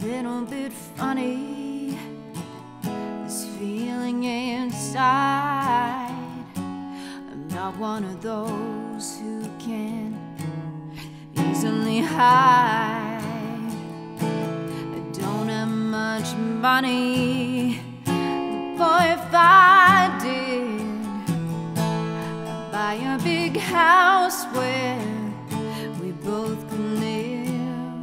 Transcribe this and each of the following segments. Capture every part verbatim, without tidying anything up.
little bit funny, this feeling inside. I'm not one of those who can easily hide. I don't have much money, boy, if I did, I'd buy a big house where we both could live.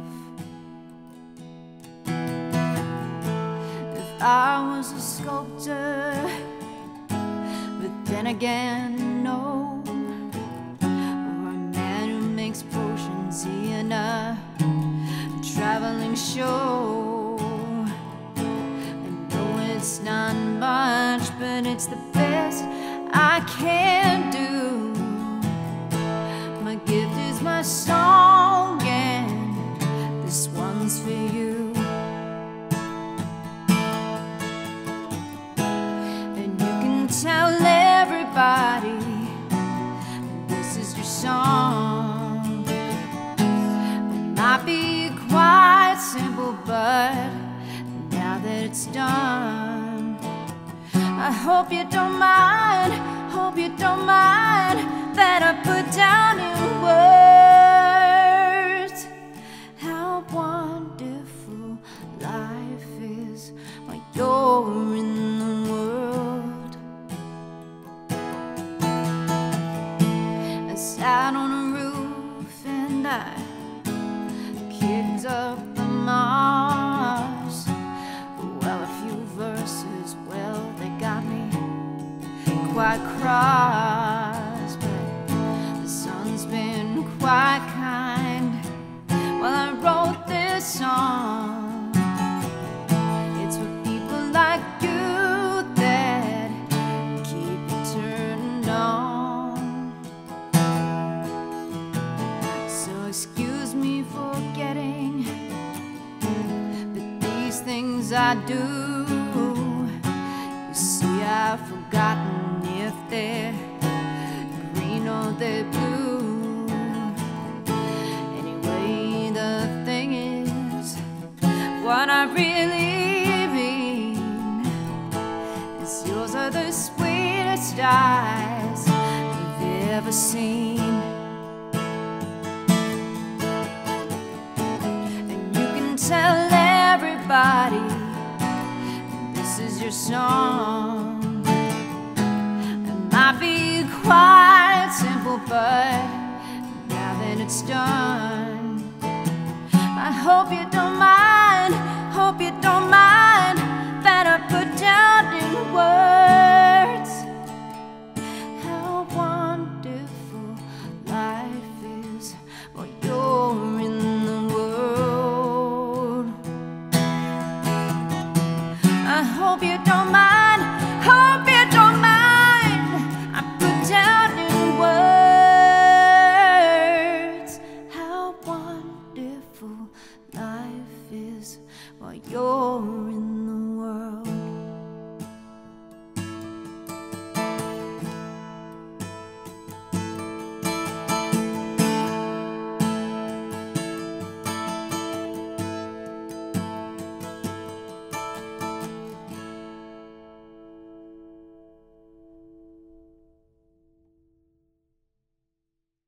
If I was a sculptor, but then again, no, or a man who makes potions in a traveling show. I know it's not much, but it's the best I can do. My gift is my song, and this one's for you. And you can tell everybody this is your song. It might be quite simple, but now that it's done, I hope you don't mind, hope you don't mind that I put down in words how wonderful life is while you're in the world. I sat on a roof and I kicked up the Mars. Well, a few verses, well, they got me quite cross, but the sun's been quite kind while I wrote this song. It's for people like you that keep it turned on. So excuse me for getting, but these things I do, you see, I've forgotten if they're green or they're blue. Anyway, the thing is, what I really mean is yours are the sweetest eyes I've ever seen. And you can tell everybody this is your song. Might be quite simple, but now that it's done, I hope you don't